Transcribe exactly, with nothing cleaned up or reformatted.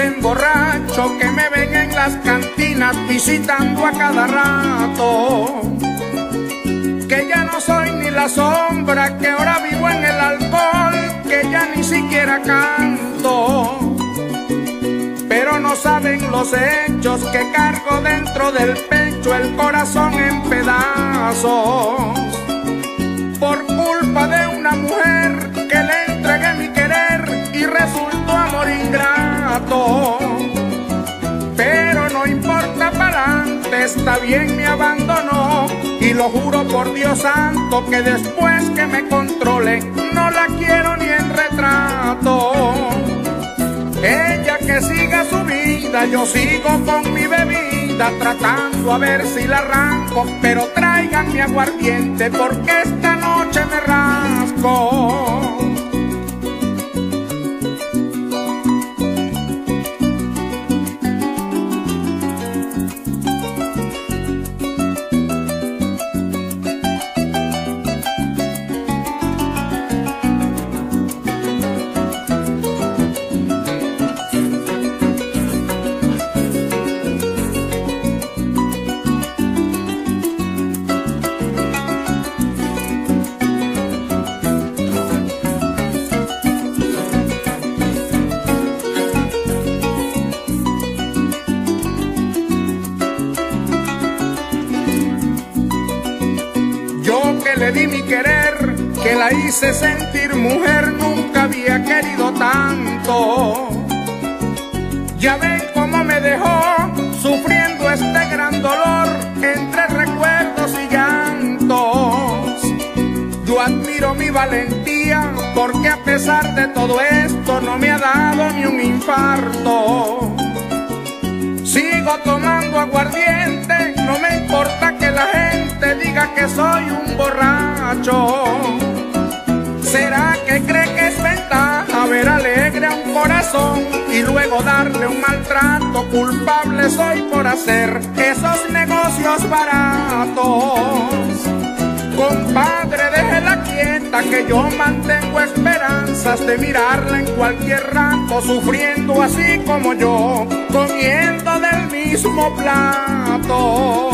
emborracho que me ven en las cantinas visitando a cada rato. Que ya no soy ni la sombra, que ahora vivo en el alcohol, que ya ni siquiera canto. Pero no saben los hechos que cargo dentro del pecho, el corazón en pedazos. Por culpa de una mujer que le entregué mi querer y resultó amor ingrato. Pero no importa pa'lante, está bien, me abandonó. Y lo juro por Dios santo que después que me controle no la quiero ni en retrato. Ella que siga su vida, yo sigo con mi bebida, tratando a ver si la arranco, pero traigan mi aguardiente porque esta noche me rasco. Le di mi querer, que la hice sentir mujer, nunca había querido tanto. Ya ven cómo me dejó sufriendo este gran dolor entre recuerdos y llantos. Yo admiro mi valentía porque a pesar de todo esto no me ha dado ni un infarto. Sigo tomando aguardiente, no me importa que la gente diga que soy un borracho. ¿Será que cree que es ventaja ver alegre a un corazón y luego darle un maltrato? Culpable soy por hacer esos negocios baratos. Compadre, déjela quieta que yo mantengo esperanzas de mirarla en cualquier rato, sufriendo así como yo, comiendo del mismo plato.